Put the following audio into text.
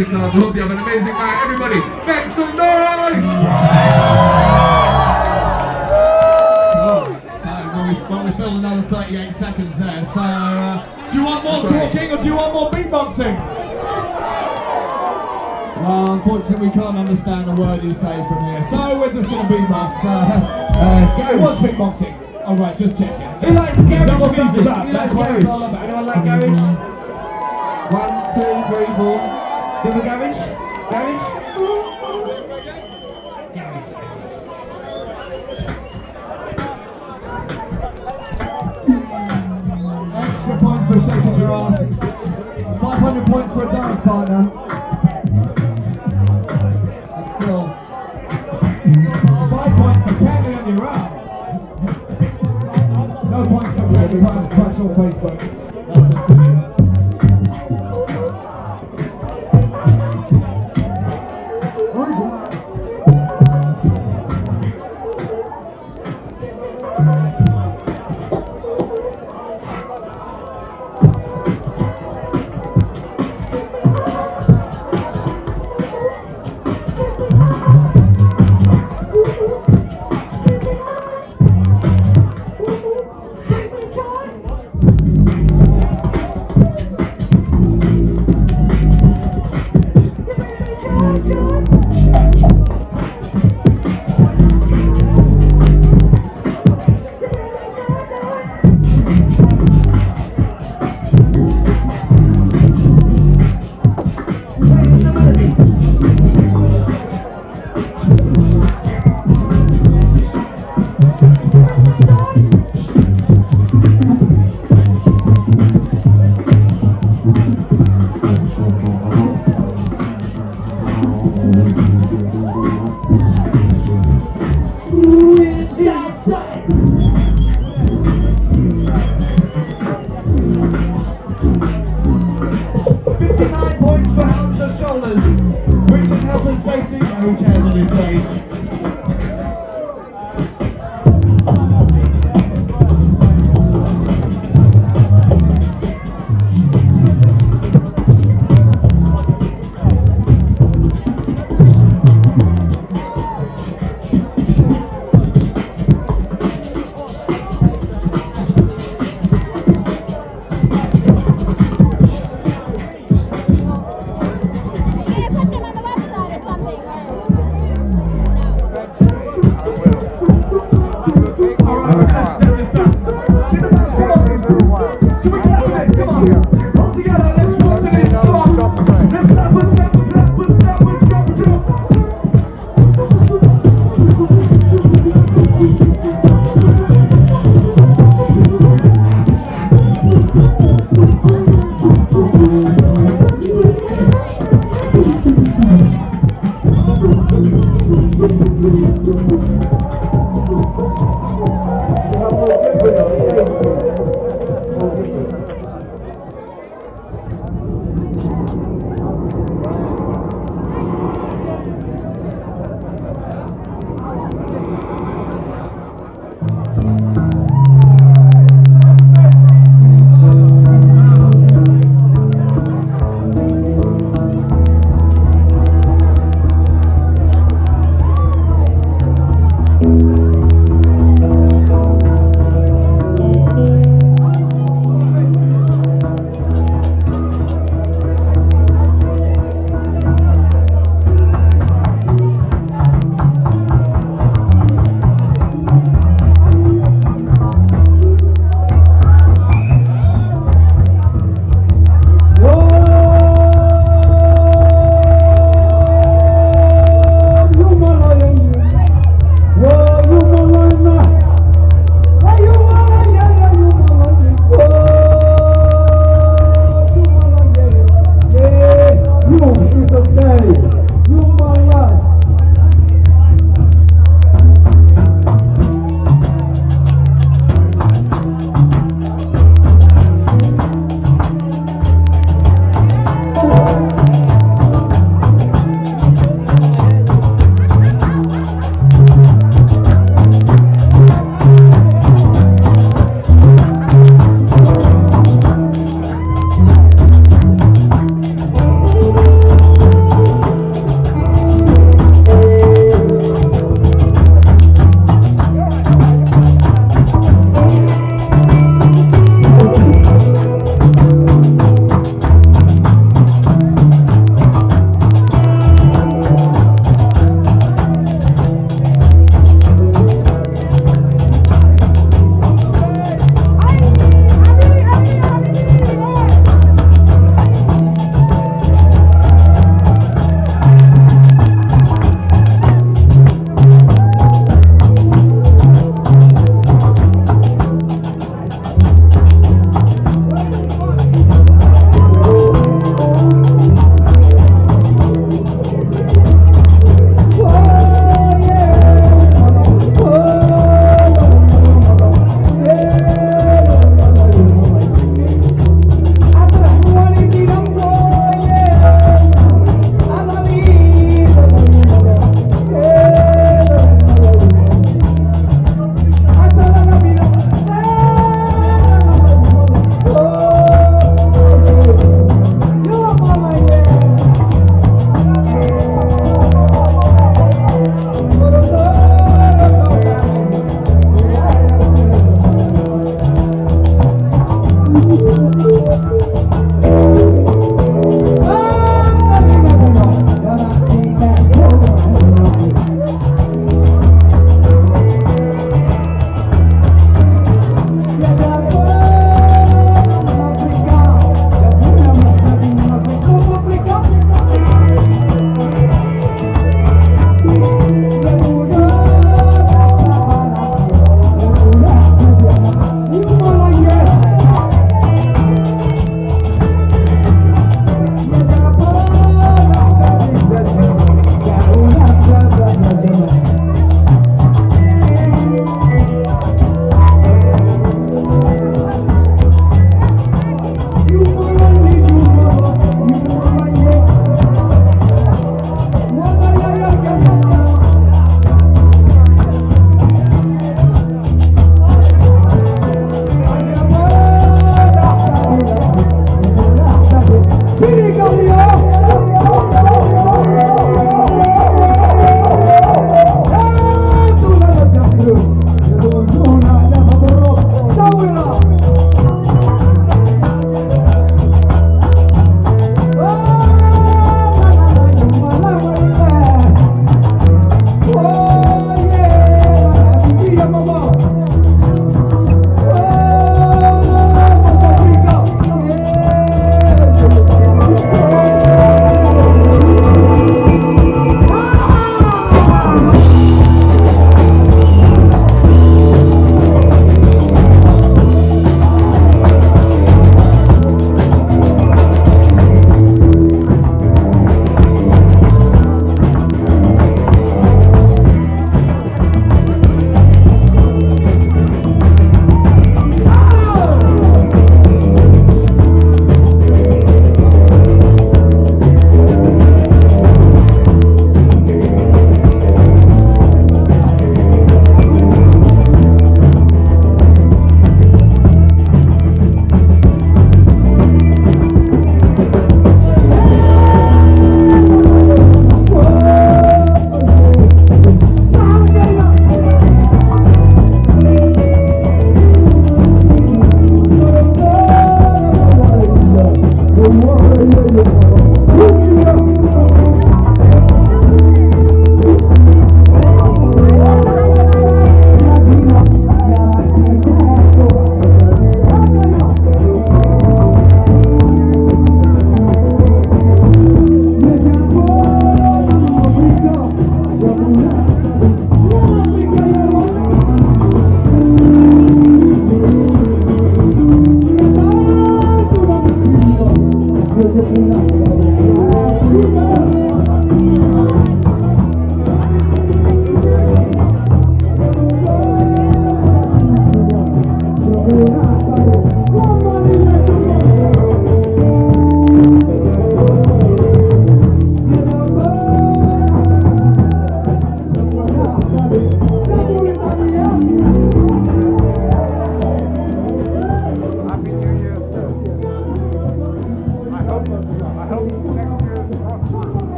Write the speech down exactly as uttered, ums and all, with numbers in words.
I hope you have an amazing night. Everybody, make some noise! So, well, we, well, we filled another thirty-eight seconds there. So, uh, do you want more talking or do you want more beatboxing? Well, unfortunately, we can't understand a word you say from here. So, we're just going to beatbox. Uh, uh, it was beatboxing. Alright, just checking. Who likes garage music? That. That's what it's all about. Anyone like garage? One, two, three, four. Do you have a garage? Garage? Extra points for shaking your ass. five hundred points for a dance partner. And still, five points for Kenley on your arm. No points for Kenley, punch on Facebook.